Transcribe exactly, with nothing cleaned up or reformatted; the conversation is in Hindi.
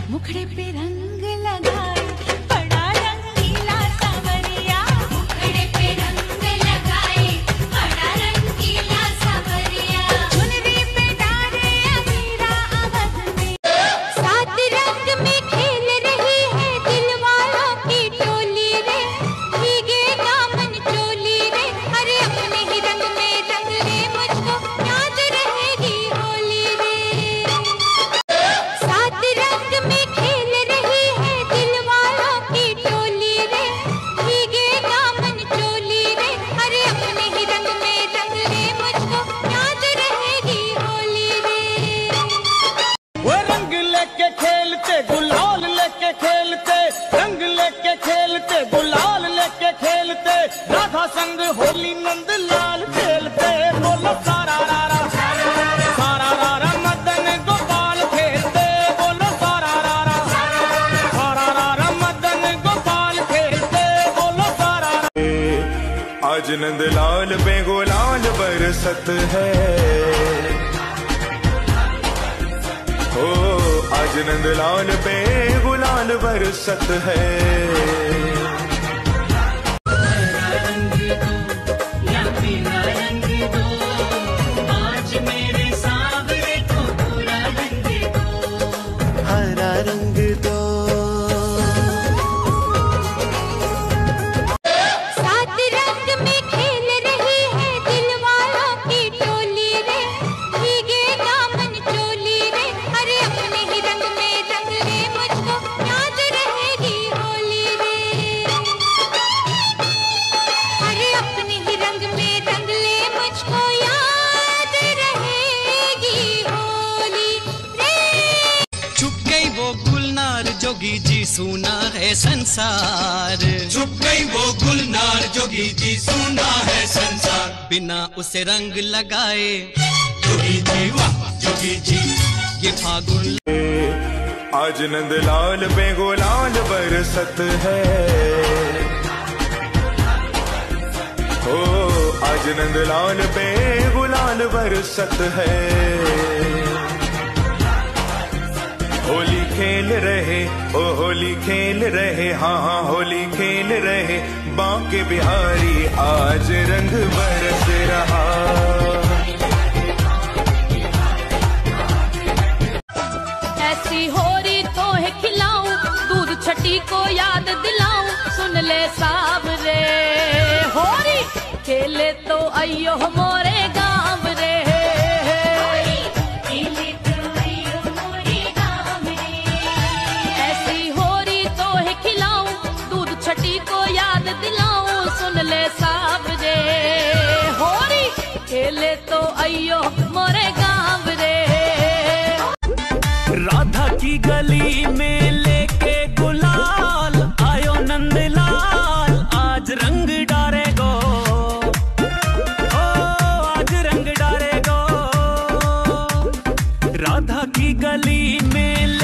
मुखड़े पे रंग लगाए बड़ा रंगीला सावरिया, मुखड़े पे रंग लगाए बड़ा रंगीला सावरिया, चुनरी पे डाले अमीरा आवाज में, सात रंग में खेल रही है दिल वालों की टोली रे, भीगे दामन चोली रे, अरे अपने ही रंग में रंग ले मुझको याद रहेगी होली रे, सात रंग में खेल रही है दिल वालों की टोली रे, भीगे दामन चोली रे, अरे अपने ही रंग में रंग ले मुझको याद रहेगी होली रे। वो रंग लेके खेलते गुलाल लेके खेलते, रंग लेके खेलते गुलाल लेके खेलते, राधा संग होली नंद लाल खेलते, बोलो सारा रारा सारा रारा मदन गोपाल खेलते, बोलो सारा रारा सारा रारा मदन गोपाल खेलते, बोलो सारा रारा। आज नंद लाल पे गुलाल बरसत है, ओ आज नंद लाल पे गुलाल बरसत है। हरा रंग दो, सात रंग में खेल रही है दिल वालों की टोली रे, भीगे दामन चोली रे, अरे अपने ही रंग में रंग ले मुझको याद रहेगी होली रे, अरे अपने ही रंग में रंग ले मुझको याद रहेगी होली रे। छुप गई वो गुलनार जोगी जी सुना है संसार, छुप गई वो गुलनार जोगी जी सुना है संसार, बिना उसे रंग लगाए जोगी जी वाह जोगी जी। ये फागुन आज नंद लाल पे गुलाल बरसत है, ओ आज नंद लाल पे गुलाल बरसत है। होली खेल रहे ओ होली खेल रहे, हाँ हाँ होली खेल रहे, बांके बिहारी आज रंग बरस रहा। ऐसी होरी तो है खिलाऊं, दूध छठी को याद दिलाऊं, सुन ले सावरे होरी खेले तो अयो मोरे गाँव रे, खेले तो अयो मोरे गाँव रे, ऐसी होरी तो है खिलाऊं, दूध छठी को याद दिलाऊं, सुन ले सावरे होरी खेले तो अयो मोरे गाँव रे। राधा की गली में लेके गुलाल आयो नंदलाल, आज रंग डारेगो, ओ आज रंग डारेगो, राधा की गली में